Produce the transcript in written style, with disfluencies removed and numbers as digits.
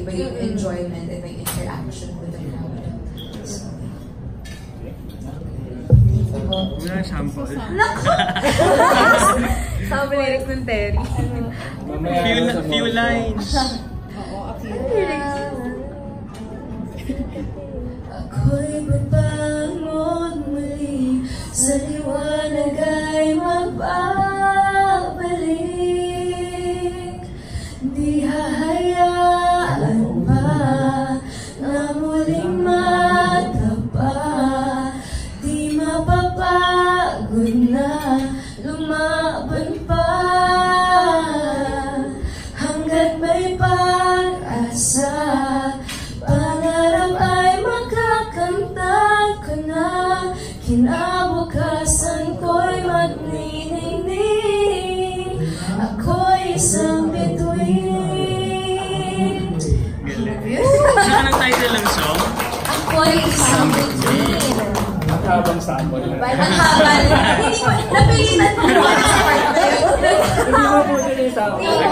iba yung enjoyment and may interaction with the crowd. So, wala sample. Naku! Sample lyrics ng Terry. Few lines. Ako'y babangon muli, sa liwanag ay magbabalik. Di hahayaan pa na muling matapa, di mapapagod na lumaban pa, hanggat may pag-asa. Pangarap ay makakanta ko na, kinabukasan ko'y magniningning. Ako'y isang bituin. Saan ang title ng song? Ako'y isang bituin. Habang sample na. Ang haba. Hindi mo, napilitan mo sa part na yun. Hindi mo po din yung sample.